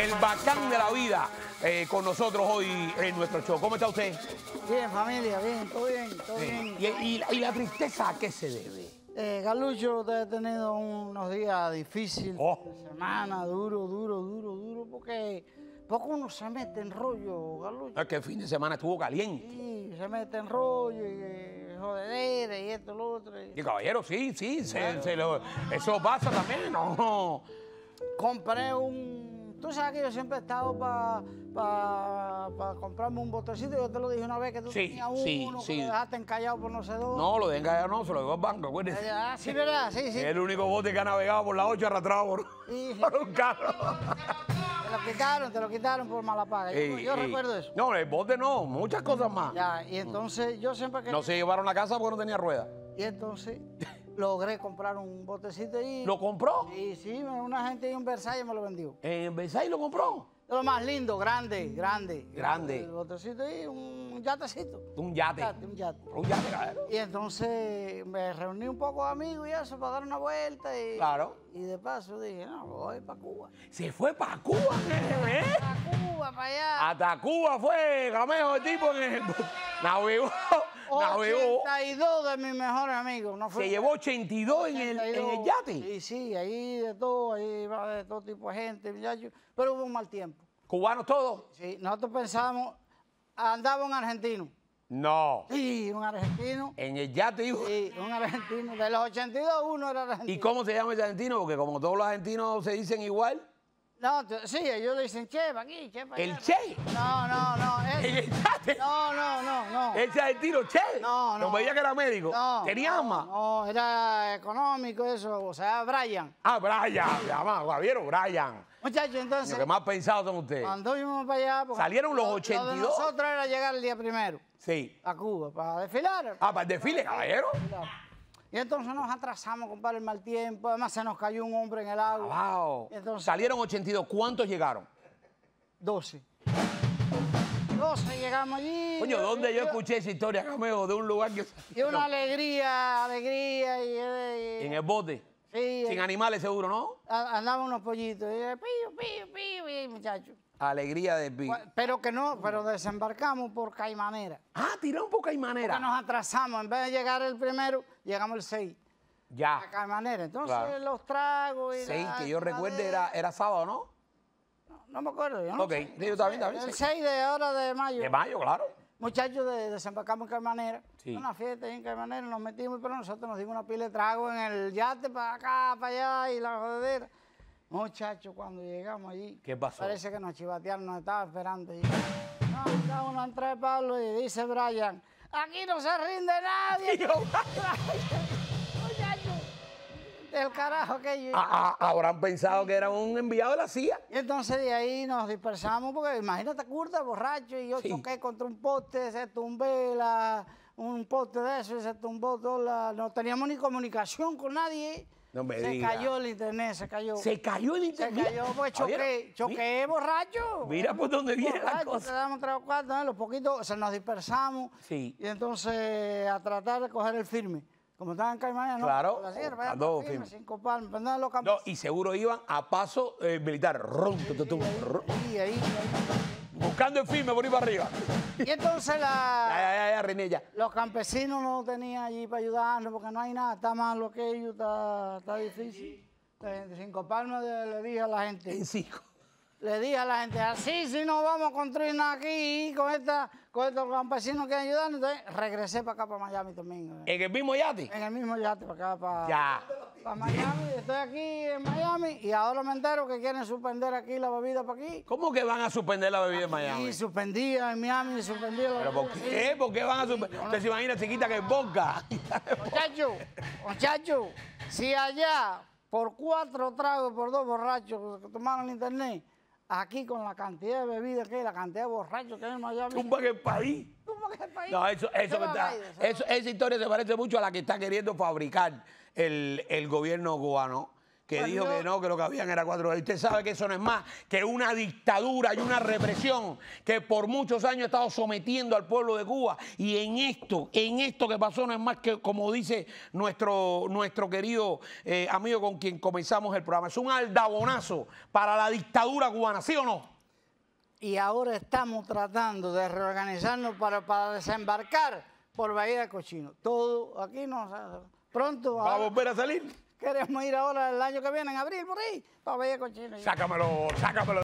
el bacán de la vida, con nosotros hoy en nuestro show. ¿Cómo está usted? Bien, familia, bien, todo bien, todo bien. ¿Y la tristeza a qué se debe? Galucho, te he tenido unos días difíciles, semana, duro, porque poco uno se mete en rollo, Galucho. Es que el fin de semana estuvo caliente. Sí, se mete en rollo y jodedera y esto, lo otro. Y caballero, sí, eso pasa también, no. Compré Tú sabes que yo siempre he estado para comprarme un botecito. Yo te lo dije una vez que tú tenías uno, que lo dejaste encallado por no sé dónde. No, lo de encallado no, se lo dio al banco, acuérdese. Sí, ¿verdad? Sí. Es el único bote que ha navegado por la 8 arrastrado por un carro. Te lo quitaron por mala paga. Yo recuerdo eso. No, el bote no, muchas cosas más. Ya, y entonces yo siempre quería... No se llevaron a casa porque no tenía ruedas. Y entonces logré comprar un botecito ahí. ¿Lo compró? Sí, una gente ahí en Versalles me lo vendió. ¿En Versailles lo compró? De lo más lindo, grande. Grande. El botecito ahí, un yatecito. Un yate. Un yate. Un yate, claro. Y entonces me reuní un poco de amigos y eso para dar una vuelta. Claro. Y de paso dije, no, voy para Cuba. Se fue para Cuba, ¿eh? Para Cuba, para allá. Hasta Cuba fue, Camejo, el tipo en el... Navegó. 82 de mis mejores amigos. No fue Se llevó 82 en el yate. Sí, ahí de todo, ahí va de todo tipo de gente, muchachos. Pero hubo un mal tiempo. ¿Cubanos todos? Sí, nosotros pensábamos, andaba un argentino. No. Sí, un argentino. En el yate, dijo. Sí, un argentino. De los 82, uno era argentino. ¿Y cómo se llama ese argentino? Porque como todos los argentinos se dicen igual. No, sí, ellos le dicen che, pa' aquí, che, pa' allá. ¿El Che? No. ¿En el yate? No. ¿Ese argentino Che? No. ¿No veía que era médico? No. ¿Tenía alma? No, era económico eso, o sea, Brian. Ah, Brian, ¿vieron? Brian. Muchachos, entonces... Lo que más pensado son ustedes. Cuando íbamos para allá... ¿Salieron los 82? Lo de nosotros era llegar el día primero. Sí. A Cuba, para desfilar. Ah, para el desfile, caballero. Y entonces nos atrasamos, compadre, el mal tiempo. Además, se nos cayó un hombre en el agua. Wow. Entonces, Salieron 82. ¿Cuántos llegaron? 12 llegamos allí. Coño, ¿dónde yo escuché esa historia, Camejo, de un lugar que... Y una alegría. En el bote. Sí. Sin animales seguro, ¿no? Andaban unos pollitos. Y pío, muchachos. Alegría de pi. Pero desembarcamos por Caimanera. Ah, tiraron por Caimanera. Porque nos atrasamos. En vez de llegar el primero, llegamos el 6. Ya. A Caimanera. Entonces, Claro. los tragos y 6, que yo recuerde, era sábado, ¿no? No me acuerdo. Yo no Ok, sé. sí, yo también. El 6 de ahora de mayo. De mayo, claro. Muchachos, desembarcamos en Caimanera. Sí. Una fiesta ahí en Caimanera, nos metimos, pero nosotros nos dimos una pila de trago en el yate para acá, para allá y la jodedera. Muchachos, cuando llegamos allí, ¿Qué pasó? Parece que nos chivatearon, nos estaba esperando allí. No, da uno entre Pablo y dice Brian, aquí no se rinde nadie. Muchachos, del carajo aquello. Habrán pensado que era un enviado de la CIA. Y entonces de ahí nos dispersamos, porque imagínate, curta, borracho, y yo choqué contra un poste, se tumbé un poste de eso, y se tumbó no teníamos ni comunicación con nadie. No me se diga. cayó el internet, se cayó. ¿Se cayó el internet? Se cayó, pues choqué borracho. Mira por dónde viene la Borracho, cosa. quedamos 3 o 4, ¿no? Los poquitos, nos dispersamos. Sí. Y entonces a tratar de coger el firme. Como estaban en Caimanera, ¿no? Claro, La sierra, vaya, buscando firme, firme. 5 palmas, pero no de los No, campos. y seguro iban a paso militar. Rum, rum. Ahí. Buscando el firme por ir para arriba. Y entonces Ya, René, ya. los campesinos no tenían allí para ayudarnos porque no hay nada, está malo aquello, está difícil. En 5 palmas le dije a la gente. En 5. Le dije a la gente, así si no vamos a construir nada aquí con estos campesinos que ayudan. Entonces regresé para acá, para Miami también. ¿En el mismo yate? En el mismo yate, para acá, Ya. para Miami. Estoy aquí en Miami y ahora me entero que quieren suspender aquí la bebida para aquí. ¿Cómo que van a suspender la bebida en Miami? Y suspendía en Miami, suspendía la ¿Pero por bebida, qué? sí. ¿Por qué van a suspender? Usted se imagina chiquita que es boca. Muchacho, si allá por 4 tragos, por 2 borrachos que tomaron el internet, aquí con la cantidad de bebidas que hay, la cantidad de borrachos que hay en Miami. Tumban el país. No, esa historia se parece mucho a la que está queriendo fabricar el gobierno cubano, que Pues dijo yo- que no, que lo que habían era 4 años. Usted sabe que eso no es más que una dictadura y una represión que por muchos años ha estado sometiendo al pueblo de Cuba. Y en esto que pasó no es más que, como dice nuestro querido amigo con quien comenzamos el programa, es un aldabonazo para la dictadura cubana, ¿sí o no? Y ahora estamos tratando de reorganizarnos para desembarcar por Bahía de Cochino. Todo aquí no, pronto. ¿Va a ahora volver a salir? queremos ir ahora el año que viene, en abril, por ahí, para Bahía de Cochino. Sácamelo.